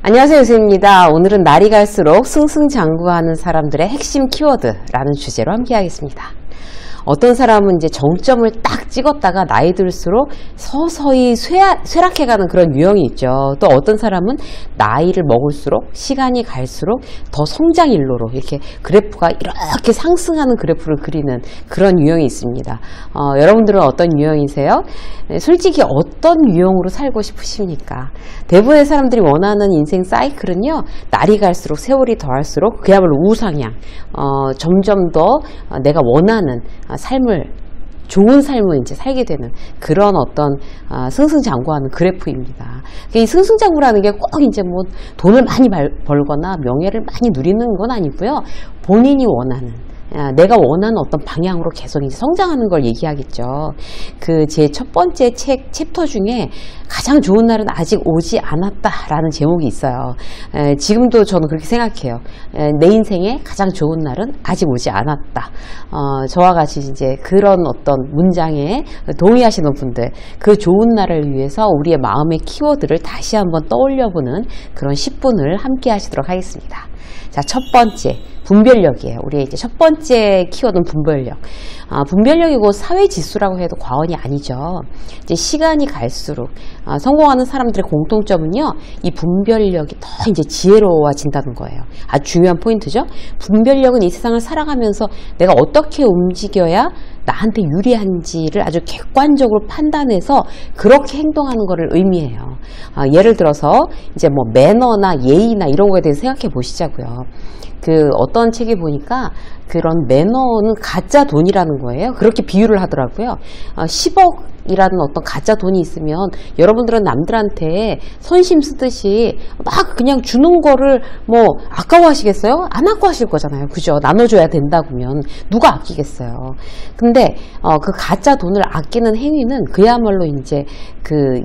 안녕하세요, 유세입니다. 오늘은 날이 갈수록 승승장구하는 사람들의 핵심 키워드라는 주제로 함께 하겠습니다. 어떤 사람은 이제 정점을 딱 찍었다가 나이 들수록 서서히 쇠락해가는 그런 유형이 있죠. 또 어떤 사람은 나이를 먹을수록 시간이 갈수록 더 성장 일로로 이렇게 그래프가 이렇게 상승하는 그래프를 그리는 그런 유형이 있습니다. 여러분들은 어떤 유형이세요? 솔직히 어떤 유형으로 살고 싶으십니까? 대부분의 사람들이 원하는 인생 사이클은요, 날이 갈수록 세월이 더할수록 그야말로 우상향, 점점 더 내가 원하는 삶을, 좋은 삶을 이제 살게 되는 그런 어떤 승승장구하는 그래프입니다. 이 승승장구라는 게 꼭 이제 뭐 돈을 많이 벌거나 명예를 많이 누리는 건 아니고요. 본인이 원하는, 내가 원하는 어떤 방향으로 계속 이제 성장하는 걸 얘기하겠죠. 그 제 첫 번째 챕터 중에 가장 좋은 날은 아직 오지 않았다라는 제목이 있어요. 지금도 저는 그렇게 생각해요. 내 인생에 가장 좋은 날은 아직 오지 않았다. 저와 같이 이제 그런 어떤 문장에 동의하시는 분들, 그 좋은 날을 위해서 우리의 마음의 키워드를 다시 한번 떠올려보는 그런 10분을 함께 하시도록 하겠습니다. 자, 첫 번째, 분별력이에요. 우리의 이제 첫 번째 키워드는 분별력. 분별력이고 사회지수라고 해도 과언이 아니죠. 이제 시간이 갈수록 성공하는 사람들의 공통점은요, 이 분별력이 더 이제 지혜로워진다는 거예요. 아주 중요한 포인트죠. 분별력은 이 세상을 살아가면서 내가 어떻게 움직여야 나한테 유리한지를 아주 객관적으로 판단해서 그렇게 행동하는 것을 의미해요. 예를 들어서 이제 뭐 매너나 예의나 이런 거에 대해서 생각해 보시자고요. 그 어떤 책에 보니까 그런 매너는 가짜 돈이라는 거예요. 그렇게 비유를 하더라고요. 10억이라는 어떤 가짜 돈이 있으면 여러분들은 남들한테 선심 쓰듯이 막 그냥 주는 거를 뭐 아까워하시겠어요? 안 아까워하실 거잖아요. 그죠? 나눠줘야 된다고면 누가 아끼겠어요. 근데 그 가짜 돈을 아끼는 행위는 그야말로 이제 그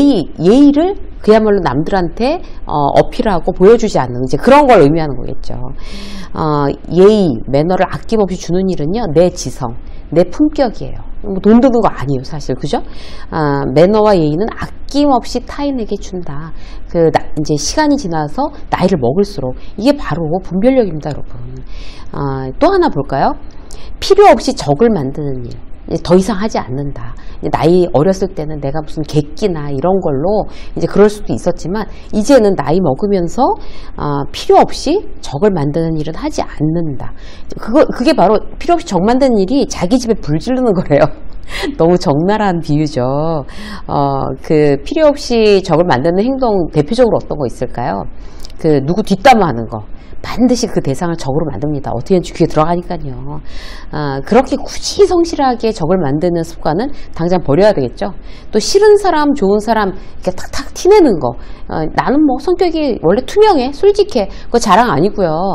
예의를 그야말로 남들한테 어필하고 보여주지 않는 이제 그런 걸 의미하는 거겠죠. 예의, 매너를 아낌없이 주는 일은요, 내 지성, 내 품격이에요. 뭐 돈 드는 거 아니에요, 사실. 그죠? 매너와 예의는 아낌없이 타인에게 준다. 이제 시간이 지나서 나이를 먹을수록 이게 바로 분별력입니다, 여러분. 또 하나 볼까요? 필요 없이 적을 만드는 일. 더 이상 하지 않는다. 나이 어렸을 때는 내가 무슨 객기나 이런 걸로 이제 그럴 수도 있었지만, 이제는 나이 먹으면서 필요 없이 적을 만드는 일은 하지 않는다. 그게 바로 필요 없이 적 만드는 일이 자기 집에 불 지르는 거래요. 너무 적나라한 비유죠. 그 필요 없이 적을 만드는 행동 대표적으로 어떤 거 있을까요? 그 누구 뒷담화하는 거. 반드시 그 대상을 적으로 만듭니다. 어떻게든지 귀에 들어가니까요. 그렇게 굳이 성실하게 적을 만드는 습관은 당장 버려야 되겠죠. 또 싫은 사람, 좋은 사람 이렇게 탁탁 티내는 거. 나는 뭐 성격이 원래 투명해, 솔직해. 그거 자랑 아니고요.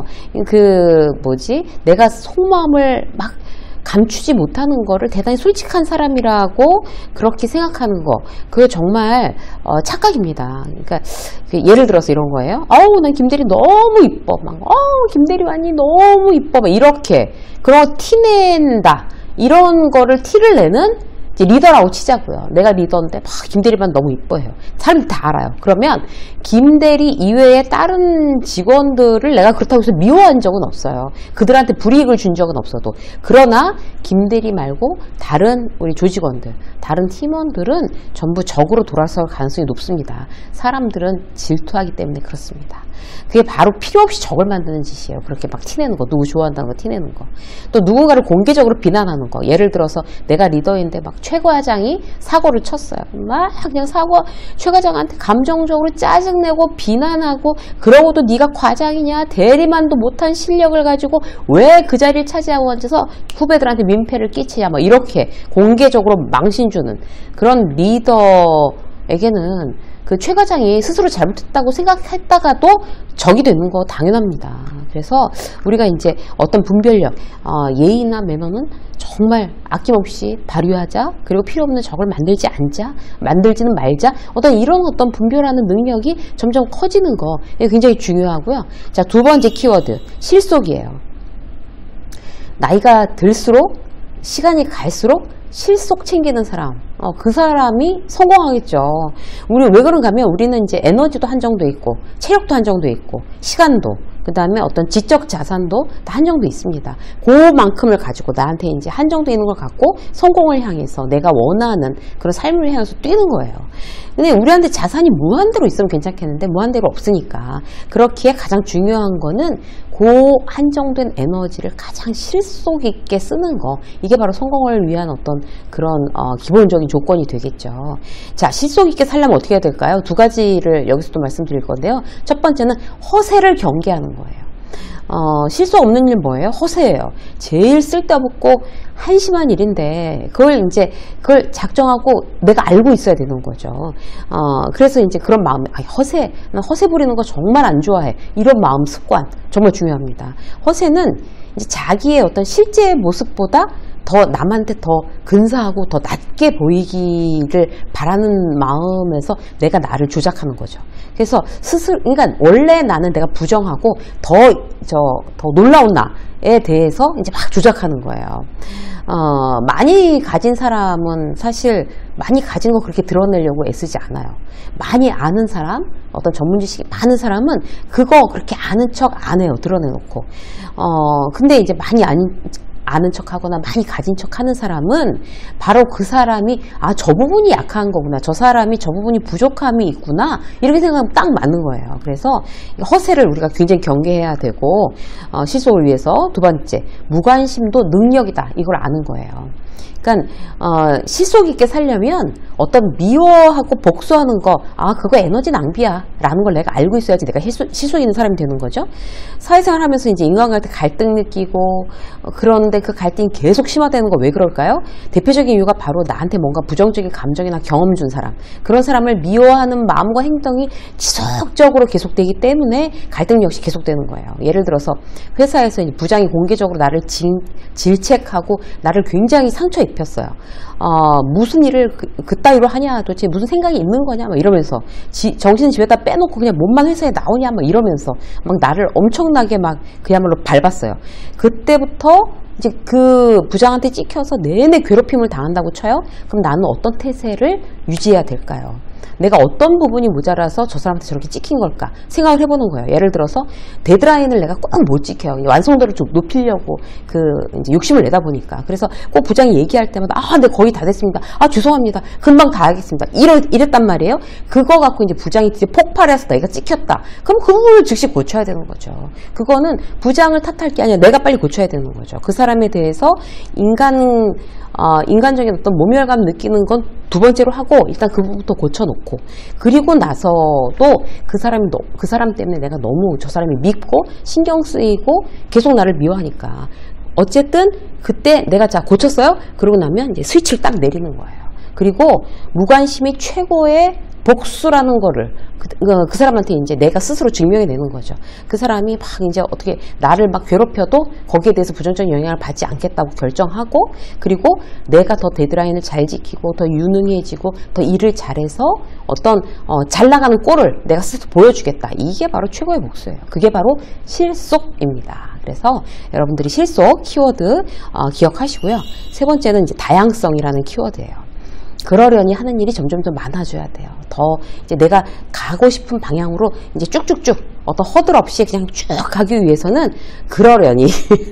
내가 속마음을 막 감추지 못하는 거를 대단히 솔직한 사람이라고 그렇게 생각하는 거, 그거 정말 착각입니다. 그러니까 예를 들어서 이런 거예요. 난 김대리 너무 이뻐. 김대리 완이 너무 이뻐. 막 이렇게 그런 티낸다. 이런 거를 티를 내는 리더라고 치자고요. 내가 리더인데 막 김대리만 너무 이뻐해요. 사람들이 다 알아요. 그러면 김대리 이외에 다른 직원들을 내가 그렇다고 해서 미워한 적은 없어요. 그들한테 불이익을 준 적은 없어도. 그러나 김대리 말고 다른 우리 조직원들, 다른 팀원들은 전부 적으로 돌아설 가능성이 높습니다. 사람들은 질투하기 때문에 그렇습니다. 그게 바로 필요 없이 적을 만드는 짓이에요. 그렇게 막 티내는 거, 누구 좋아한다는 거 티내는 거. 또 누군가를 공개적으로 비난하는 거. 예를 들어서 내가 리더인데 막 최 과장이 사고를 쳤어요. 막 그냥 최 과장한테 감정적으로 짜증내고 비난하고, 그러고도 네가 과장이냐, 대리만도 못한 실력을 가지고 왜 그 자리를 차지하고 앉아서 후배들한테 민폐를 끼치냐, 막 이렇게 공개적으로 망신 주는 그런 리더에게는 그 최 과장이 스스로 잘못했다고 생각했다가도 적이 되는 거 당연합니다. 그래서 우리가 이제 어떤 분별력, 예의나 매너는 정말 아낌없이 발휘하자. 그리고 필요 없는 적을 만들지는 말자. 이런 어떤 분별하는 능력이 점점 커지는 거, 이게 굉장히 중요하고요. 자, 두 번째 키워드, 실속이에요. 나이가 들수록, 시간이 갈수록 실속 챙기는 사람, 그 사람이 성공하겠죠. 우리 왜 그런가 하면 우리는 이제 에너지도 한정돼 있고, 체력도 한정돼 있고, 시간도, 그 다음에 어떤 지적 자산도 다 한정돼 있습니다. 그만큼을 가지고 나한테 이제 한정돼 있는 걸 갖고 성공을 향해서 내가 원하는 그런 삶을 향해서 뛰는 거예요. 근데 우리한테 자산이 무한대로 있으면 괜찮겠는데 무한대로 없으니까 그렇기에 가장 중요한 거는 그 한정된 에너지를 가장 실속 있게 쓰는 거, 이게 바로 성공을 위한 어떤 그런 기본적인 조건이 되겠죠. 자, 실속 있게 살려면 어떻게 해야 될까요? 두 가지를 여기서도 말씀드릴 건데요. 첫 번째는 허세를 경계하는 거예요. 실속 없는 일 뭐예요? 허세예요. 제일 쓸데없고 한심한 일인데 그걸 작정하고 내가 알고 있어야 되는 거죠. 그래서 이제 그런 마음, 난 허세 부리는 거 정말 안 좋아해. 이런 마음 습관 정말 중요합니다. 허세는 이제 자기의 어떤 실제 모습보다 더 남한테 더 근사하고 더 낮게 보이기를 바라는 마음에서 내가 나를 조작하는 거죠. 그래서 그러니까 원래 나는 내가 부정하고 더 놀라운 나에 대해서 이제 막 조작하는 거예요. 많이 가진 사람은 사실 많이 가진 거 그렇게 드러내려고 애쓰지 않아요. 많이 아는 사람, 어떤 전문 지식이 많은 사람은 그거 그렇게 아는 척 안 해요. 드러내놓고. 근데 이제 많이 아는 척하거나 많이 가진 척하는 사람은 바로 그 사람이 저 부분이 약한 거구나, 저 사람이 저 부분이 부족함이 있구나, 이렇게 생각하면 딱 맞는 거예요. 그래서 허세를 우리가 굉장히 경계해야 되고, 실속을 위해서 두 번째, 무관심도 능력이다, 이걸 아는 거예요. 그러니까 실속 있게 살려면 어떤 미워하고 복수하는 거, 그거 에너지 낭비야 라는 걸 내가 알고 있어야지 내가 실속 있는 사람이 되는 거죠. 사회생활 하면서 이제 인간관계 갈등 느끼고, 그런데 그 갈등이 계속 심화되는 거 왜 그럴까요? 대표적인 이유가 바로 나한테 뭔가 부정적인 감정이나 경험 준 사람, 그런 사람을 미워하는 마음과 행동이 지속적으로 계속되기 때문에 갈등 역시 계속되는 거예요. 예를 들어서 회사에서 이제 부장이 공개적으로 나를 질책하고 나를 굉장히 상처 입혔어요. 무슨 일을 그따위로 하냐, 도대체 무슨 생각이 있는 거냐, 막 이러면서 정신을 집에다 빼놓고 그냥 몸만 회사에 나오냐, 막 이러면서 막 나를 엄청나게 막 그야말로 밟았어요. 그때부터 이제 그 부장한테 찍혀서 내내 괴롭힘을 당한다고 쳐요. 그럼 나는 어떤 태세를 유지해야 될까요? 내가 어떤 부분이 모자라서 저 사람한테 저렇게 찍힌 걸까 생각을 해보는 거예요. 예를 들어서 데드라인을 내가 꼭 못 지켜요. 완성도를 좀 높이려고 이제 욕심을 내다 보니까. 그래서 꼭 부장이 얘기할 때마다 네, 거의 다 됐습니다. 죄송합니다. 금방 다 하겠습니다. 이랬단 말이에요. 그거 갖고 이제 부장이 이제 폭발해서 내가 찍혔다. 그럼 그 부분을 즉시 고쳐야 되는 거죠. 그거는 부장을 탓할 게 아니라 내가 빨리 고쳐야 되는 거죠. 그 사람에 대해서 인간적인 어떤 모멸감 느끼는 건 두 번째로 하고, 일단 그 부분부터 고쳐놓고, 그리고 나서도 그 사람 때문에 내가 너무 저 사람이 밉고 신경 쓰이고 계속 나를 미워하니까, 어쨌든 그때 내가 고쳤어요? 그러고 나면 이제 스위치를 딱 내리는 거예요. 그리고 무관심이 최고의 복수라는 거를 그 사람한테 이제 내가 스스로 증명해내는 거죠. 그 사람이 막 이제 어떻게 나를 막 괴롭혀도 거기에 대해서 부정적인 영향을 받지 않겠다고 결정하고, 그리고 내가 더 데드라인을 잘 지키고 더 유능해지고 더 일을 잘해서 어떤 잘 나가는 꼴을 내가 스스로 보여주겠다. 이게 바로 최고의 복수예요. 그게 바로 실속입니다. 그래서 여러분들이 실속 키워드 기억하시고요. 세 번째는 이제 다양성이라는 키워드예요. 그러려니 하는 일이 점점 더 많아져야 돼요. 더 이제 내가 가고 싶은 방향으로 이제 쭉쭉쭉 어떤 허들 없이 그냥 쭉 가기 위해서는 그러려니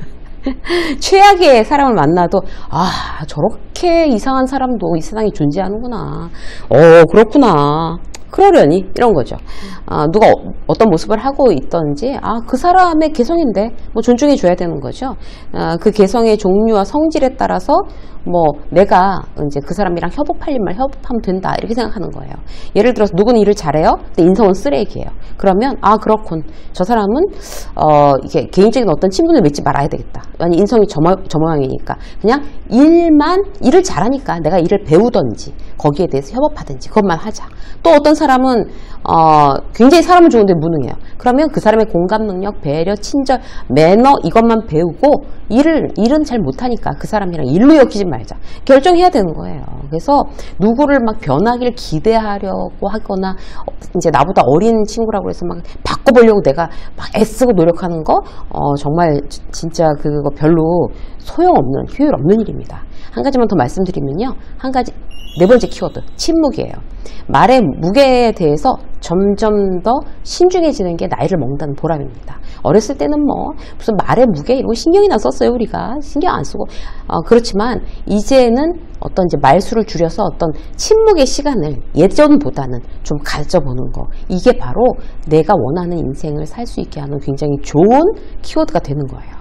최악의 사람을 만나도 저렇게 이상한 사람도 이 세상에 존재하는구나. 그렇구나. 그러려니 이런 거죠. 누가 어떤 모습을 하고 있던지 그 사람의 개성인데 뭐 존중해 줘야 되는 거죠. 그 개성의 종류와 성질에 따라서 뭐 내가 이제 그 사람이랑 협업하면 된다 이렇게 생각하는 거예요. 예를 들어서 누구는 일을 잘해요. 근데 인성은 쓰레기예요. 그러면 그렇군. 저 사람은 이게 개인적인 어떤 친분을 맺지 말아야 되겠다. 아니 인성이 저 모양이니까 그냥 일을 잘하니까 내가 일을 배우던지 거기에 대해서 협업하든지 그것만 하자. 또 어떤 사람은 굉장히 사람은 좋은데 무능해요. 그러면 그 사람의 공감 능력, 배려, 친절, 매너 이것만 배우고 일은 잘 못하니까 그 사람이랑 일로 엮이지 말자. 결정해야 되는 거예요. 그래서 누구를 막 변하기를 기대하려고 하거나 이제 나보다 어린 친구라고 해서 막 바꿔보려고 내가 막 애쓰고 노력하는 거 정말 진짜 그거 별로 소용없는, 효율 없는 일입니다. 한 가지만 더 말씀드리면요. 한 가지, 네 번째 키워드, 침묵이에요. 말의 무게에 대해서 점점 더 신중해지는 게 나이를 먹는다는 보람입니다. 어렸을 때는 뭐 무슨 말의 무게 이런 거 신경이나 썼어요. 우리가 신경 안 쓰고 그렇지만 이제는 어떤 이제 말수를 줄여서 어떤 침묵의 시간을 예전보다는 좀 가져보는 거, 이게 바로 내가 원하는 인생을 살 수 있게 하는 굉장히 좋은 키워드가 되는 거예요.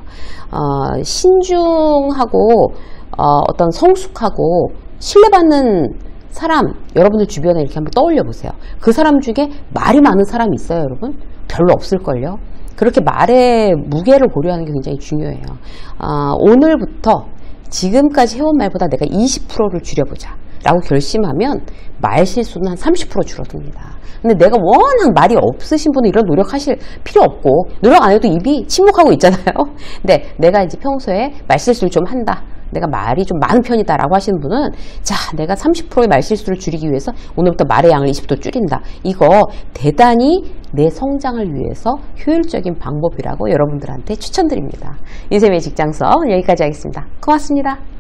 신중하고 어떤 성숙하고 신뢰받는 사람, 여러분들 주변에 이렇게 한번 떠올려 보세요. 그 사람 중에 말이 많은 사람이 있어요, 여러분? 별로 없을걸요? 그렇게 말의 무게를 고려하는 게 굉장히 중요해요. 오늘부터 지금까지 해온 말보다 내가 20%를 줄여보자 라고 결심하면 말 실수는 한 30% 줄어듭니다. 근데 내가 워낙 말이 없으신 분은 이런 노력하실 필요 없고, 노력 안 해도 입이 침묵하고 있잖아요. 근데 내가 이제 평소에 말 실수를 좀 한다, 내가 말이 좀 많은 편이다 라고 하시는 분은, 자, 내가 30%의 말 실수를 줄이기 위해서 오늘부터 말의 양을 20% 줄인다. 이거 대단히 내 성장을 위해서 효율적인 방법이라고 여러분들한테 추천드립니다. 인생의 직장서 여기까지 하겠습니다. 고맙습니다.